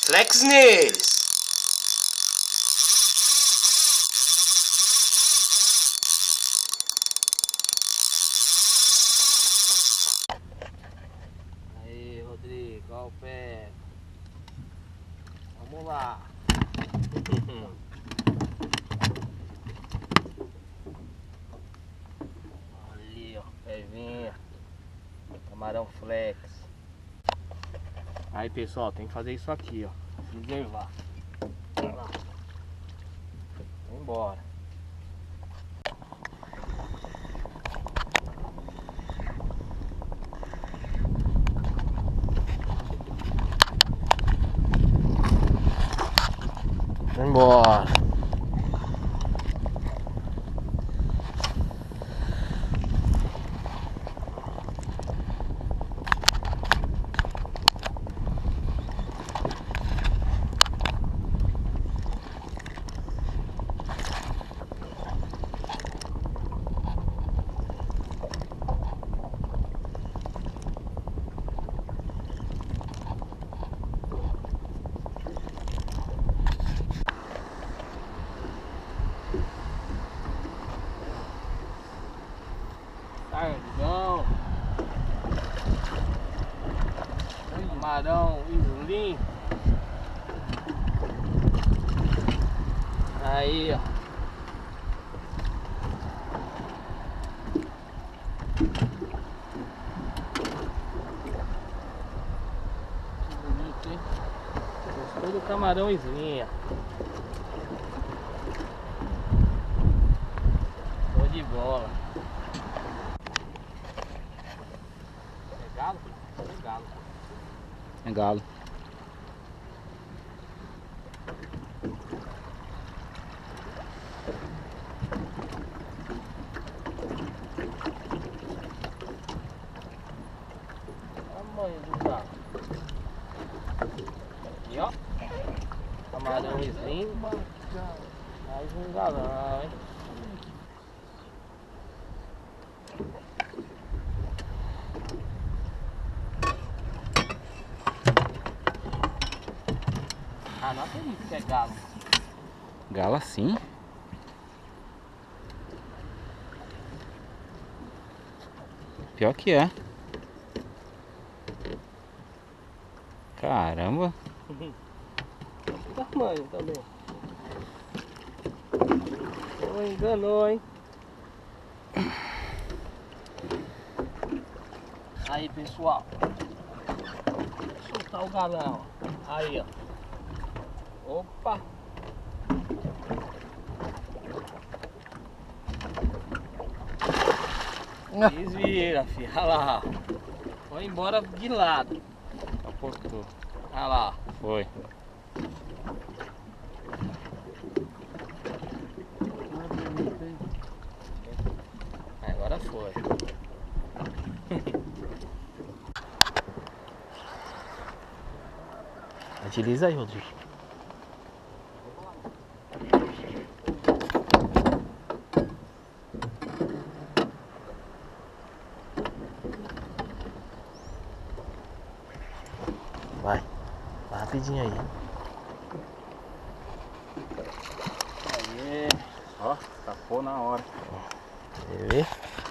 Flex neles. Aí, Rodrigo, olha o pé. Vamos lá. Ali, ó, pezinha. Camarão flex. Aí, pessoal, tem que fazer isso aqui, ó. Reservar. Olha lá. Vambora. Vambora. Sardão, camarão, islim. Aí, ó. Que bonito, hein? Gostou do camarão islim, ó. Show de bola. É galo? É galo. É galo. Tamanho do galo. Aqui, ó. Camarão slim. Mais um galão, hein? Ah, não acredito que é galo. Galo assim? Pior que é. Caramba. Tamanho também. Oh, enganou, hein? Aí, pessoal. Vou soltar o galão. Aí, ó. Opa! Desvira, filho. Olha lá. Foi embora de lado. Aportou. Olha lá. Foi. Agora foi. Agiliza aí, Rodrigo. Vai rapidinho aí. Aí. Ó, tapou na hora. Quer ver?